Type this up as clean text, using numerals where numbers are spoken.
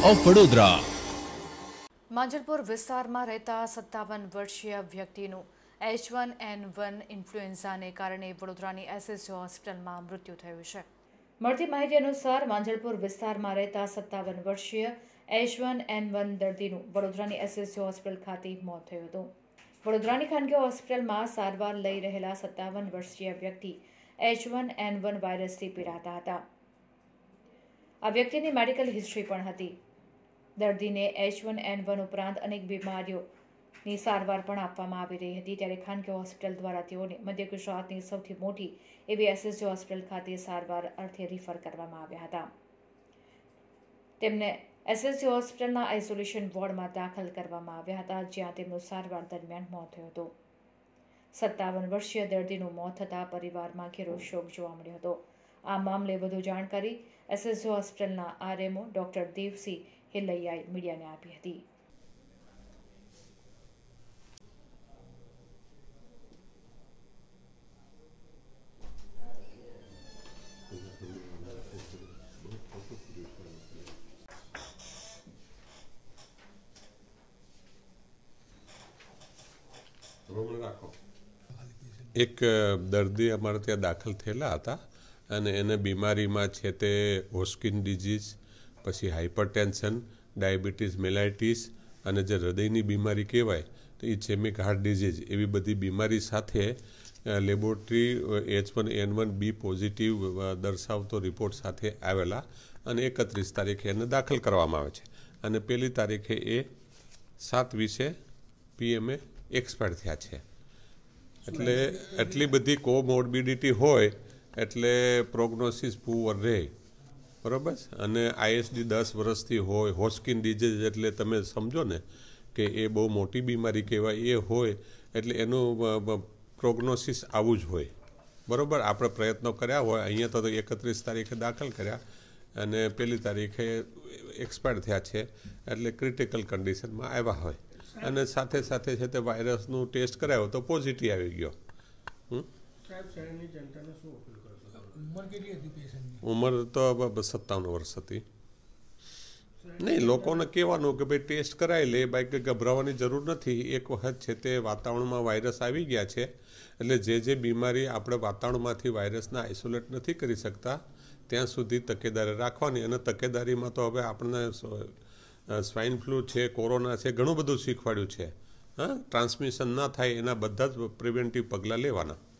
Of Vadodara. Manjalpur વિસ્તારમાં રહેતા 57 વર્ષીય વ્યક્તિનું H1N1 ઇન્ફ્લુએન્ઝાને કારણે વડોદરાની SSG હોસ્પિટલમાં મૃત્યુ થયું છે. મળતી માહિતી અનુસાર માંજલપુર વિસ્તારમાં રહેતા 57 વર્ષીય H1N1 દર્દીનું વડોદરાની SSG હોસ્પિટલ ખાતે મોત થયું હતું. વડોદરાની ખાનગી હોસ્પિટલમાં સારવાર લઈ રહેલા 57 વર્ષીય વ્યક્તિ H1N1 વાયરસથી પીડાતા હતા. આ વ્યક્તિની મેડિકલ હિસ્ટ્રી પણ હતી. દર્દીને H1N1 ઉપરાંત અનેક બીમારીઓની સારવાર પણ આપવામાં આવી રહી હતી. ત્યારે ખાનગી હોસ્પિટલ દ્વારા તેઓને મધ્ય ગુજરાતની સૌથી મોટી એવી SSG હોસ્પિટલ ખાતે સારવાર અર્થે રિફર કરવામાં આવ્યા હતા. તેમને SSG હોસ્પિટલના આઇસોલેશન વોર્ડમાં દાખલ કરવામાં આવ્યા હતા, જ્યાં તેમનું સારવાર દરમિયાન મોત થયું હતું. 57 વર્ષીય દર્દીનું મોત થતાં પરિવારમાં ઘેરો શોક જોવા મળ્યો હતો. આ મામલે વધુ જાણકારી SSG હોસ્પિટલના RMO ડોક્ટર દેવસિંહ હિલૈયાએ મીડિયાને આપી હતી. એક દર્દી અમારે ત્યાં દાખલ થયેલા હતા અને એને બીમારીમાં છે તે હોસ્કિન ડિઝીઝ, પછી હાઇપરટેન્શન, ડાયાબિટીસ મેલાઇટીસ અને જે હૃદયની બીમારી કહેવાય તો ઇસેમિક હાર્ટ ડિઝીઝ એવી બધી બીમારી સાથે લેબોરેટરી H1N1B પોઝિટિવ દર્શાવતો રિપોર્ટ સાથે આવેલા અને 31 તારીખે એને દાખલ કરવામાં આવે છે અને 1 તારીખે એ 7:20 PM એક્સપાયર થયા છે. એટલે એટલી બધી કોમોર્બિડિટી હોય એટલે પ્રોગ્નોસિસ પુઅર રહે, બરાબર. અને ISD 10 વર્ષથી હોય, હોસ્કિન ડિઝીઝ એટલે તમે સમજો ને કે એ બહુ મોટી બીમારી કહેવાય. એ હોય એટલે એનું પ્રોગ્નોસિસ આવું જ હોય, બરાબર. આપણે પ્રયત્નો કર્યા હોય, અહીંયા તો 31 તારીખે દાખલ કર્યા અને 1 તારીખે એક્સપાયર થયા છે, એટલે ક્રિટિકલ કન્ડિશનમાં આવ્યા હોય અને સાથે સાથે છે તે વાયરસનું ટેસ્ટ કરાવ્યો તો પોઝિટિવ આવી ગયો. ઉંમર તો 57 વર્ષ હતી. નહીં, લોકોને કહેવાનું કે ભાઈ ટેસ્ટ કરાવી લે, બાકી ગભરાવાની જરૂર નથી. એક વખત છે તે વાતાવરણમાં વાયરસ આવી ગયા છે એટલે જે બીમારી આપણે વાતાવરણમાંથી વાયરસને આઇસોલેટ નથી કરી શકતા ત્યાં સુધી તકેદારી રાખવાની. અને તકેદારીમાં તો હવે આપણને સ્વાઇન ફ્લૂ છે, કોરોના છે, ઘણું બધું શીખવાડ્યું છે. ટ્રાન્સમિશન ના થાય એના બધા જ પ્રિવેન્ટિવ પગલાં લેવાના.